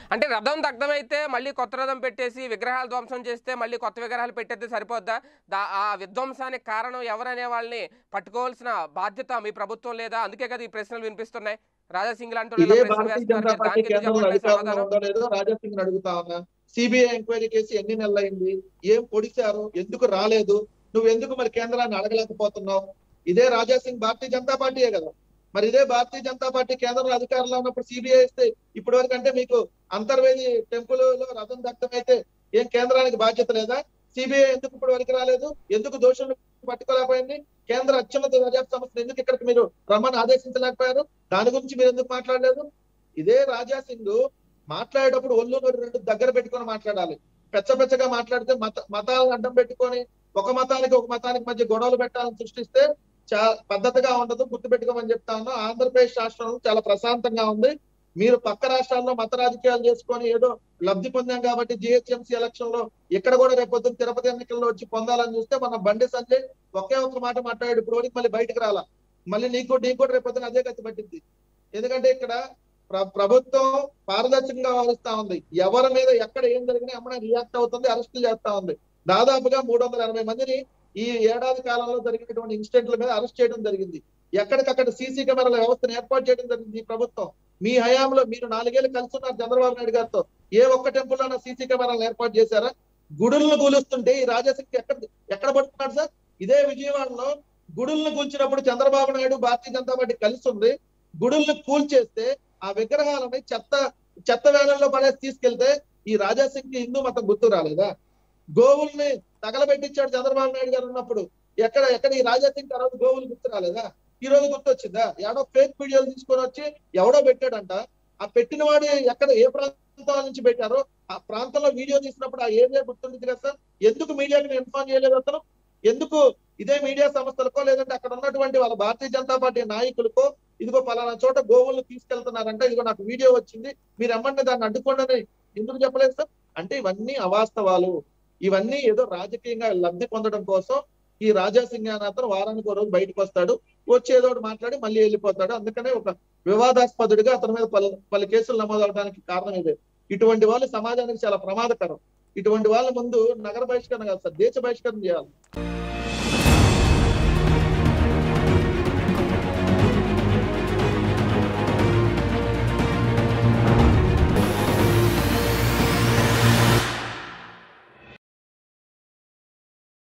అంటే రథం దగ్ధమైతే మళ్ళీ కొత్త రథం పెట్టేసి విగ్రహాలు ధ్వంసం చేస్తే మళ్ళీ కొత్త విగ్రహాలు పెట్టేస్తే సరిపోద్దా? ఆ విధ్వంసానికి కారణం ఎవరనే వాళ్ళని పట్టుకోవాల్సిన బాధ్యత మీ ప్రభుత్వం లేదా? అందుకే కదా ఈ ప్రశ్నలు వినిపిస్తున్నాయి. రాజా సింగ్ లాంటోళ్ళు ఇలా ఇదే ప్రశ్నలు భారతీయ వేస్తున్నారు. జనతా మీరు పార్టీ దానికెందుకు కేంద్రంలో చెప్పట్లేదు అధికారంలో సమాధానం? ఉందో లేదో రాజా సింగ్ అడుగుతా ఉన్నా. సిబిఐ ఎంక్వైరీ కేసు ఎన్ని నెలలైంది? ఏం పొడిచారు? ఎందుకు రాలేదు? నువ్వెందుకు మరి కేంద్రాన్ని అడగలేకపోతున్నావు? ఇదే రాజా సింగ్ భారతీయ జనతా పార్టీయే కదా. మరి ఇదే భారతీయ జనతా పార్టీ కేంద్రంలో అధికారంలో ఉన్నప్పుడు సిబిఐ ఇస్తే ఇప్పటి వరకు అంటే మీకు అంతర్వేది టెంపుల్ లో రథం దగ్ధమైతే ఏం కేంద్రానికి బాధ్యత లేదా? సిబిఐ ఎందుకు ఇప్పటి వరకు రాలేదు? ఎందుకు దోషులను పట్టుకోలేకపోయింది? కేంద్ర అత్యున్నత దర్యాప్తు సంస్థను ఎందుకు ఇక్కడికి మీరు రమ్మని ఆదేశించలేకపోయారు? దాని గురించి మీరు ఎందుకు మాట్లాడలేదు? ఇదే రాజా సింగ్ మాట్లాడేటప్పుడు ఒళ్ళు రెండు దగ్గర పెట్టుకొని మాట్లాడాలి. పెచ్చగా మాట్లాడితే మతాలను అడ్డం పెట్టుకొని ఒక మతానికి మధ్య గొడవలు పెట్టాలని సృష్టిస్తే పద్ధతిగా ఉండదు. గుర్తుపెట్టుకోమని చెప్తా ఉన్నా. ఆంధ్రప్రదేశ్ రాష్ట్రం చాలా ప్రశాంతంగా ఉంది. మీరు పక్క రాష్ట్రాల్లో మత రాజకీయాలు చేసుకొని ఏదో లబ్ధి పొందాం కాబట్టి జిహెచ్ఎంసీ ఎలక్షన్ లో ఇక్కడ కూడా రేపొద్దున తిరుపతి ఎన్నికల్లో వచ్చి పొందాలని చూస్తే మన బండి సంజయ్ ఒకే ఒక మాట మాట్లాడాడు. ఇప్పుడు వరకు మళ్ళీ బయటకు రాలా. మళ్ళీ నీకు కూడా రేపొద్దున అదే గతి పట్టింది. ఎందుకంటే ఇక్కడ ప్రభుత్వం పారదర్శకంగా వ్యవహరిస్తా ఉంది. ఎవరి మీద ఎక్కడ ఏం జరిగినా అమ్మనే రియాక్ట్ అవుతుంది, అరెస్టులు చేస్తా ఉంది. దాదాపుగా 380 మందిని ఈ ఏడాది కాలంలో జరిగినటువంటి ఇన్సిడెంట్ల మీద అరెస్ట్ చేయడం జరిగింది. ఎక్కడికక్కడ సీసీ కెమెరాల వ్యవస్థను ఏర్పాటు చేయడం జరిగింది ఈ ప్రభుత్వం. మీ హయాంలో మీరు 4 ఏళ్ళు కలిసి ఉన్నారు చంద్రబాబు నాయుడు గారితో. ఏ ఒక్క టెంపుల్ లోనో సీసీ కెమెరాలను ఏర్పాటు చేశారా? గుడులను కూలుస్తుంటే ఈ రాజాశక్తి ఎక్కడ పడుతున్నాడు సార్? ఇదే విజయవాడలో గుడులను కూల్చినప్పుడు చంద్రబాబు నాయుడు భారతీయ జనతా పార్టీ కలిసి ఉంది. గుడులను కూల్చేస్తే ఆ విగ్రహాలని చెత్త వేళల్లో పడేసి తీసుకెళ్తే ఈ రాజాశక్తి హిందూ మతం గుర్తు రాలేదా? గోవుల్ని తగలబెట్టించాడు చంద్రబాబు నాయుడు గారు ఉన్నప్పుడు. ఎక్కడ ఈ రాజాశక్తి ఆ రోజు గోవులు గుర్తు రాలేదా? ఈ రోజు గుర్తొచ్చిందా? ఎవడో ఫేక్ వీడియోలు తీసుకొని వచ్చి ఎవడో పెట్టాడంట. ఆ పెట్టిన వాడు ఏ ప్రాంతాల నుంచి పెట్టారో ఆ ప్రాంతంలో వీడియో తీసినప్పుడు ఆ ఏరియా గుర్తుంది కదా సార్? ఎందుకు మీడియాకి ఇన్ఫార్మ్ చేయలేదు అతను? ఎందుకు ఇదే మీడియా సంస్థలకో లేదంటే అక్కడ ఉన్నటువంటి వాళ్ళ భారతీయ జనతా పార్టీ నాయకులకో ఇదిగో పలానా చోట గోవులు తీసుకెళ్తున్నారంట, ఇదిగో నాకు వీడియో వచ్చింది, మీరు ఎమ్మంటే దాన్ని అడ్డుకోండి ఎందుకు చెప్పలేదు సార్? అంటే ఇవన్నీ అవాస్తవాలు. ఇవన్నీ ఏదో రాజకీయంగా లబ్ధి పొందడం కోసం ఈ రాజా సింగ్ అనే అతను వారానికి ఒక రోజు బయటకు వస్తాడు, వచ్చి ఏదో ఒకటి మాట్లాడి మళ్ళీ వెళ్ళిపోతాడు. అందుకనే ఒక వివాదాస్పదుడిగా అతని మీద పలు కేసులు నమోదవడానికి కారణం ఇదే. ఇటువంటి వాళ్ళు సమాజానికి చాలా ప్రమాదకరం. ఇటువంటి వాళ్ళ ముందు నగర బహిష్కరణ కాదు సార్, దేశ బహిష్కరణ చేయాలి.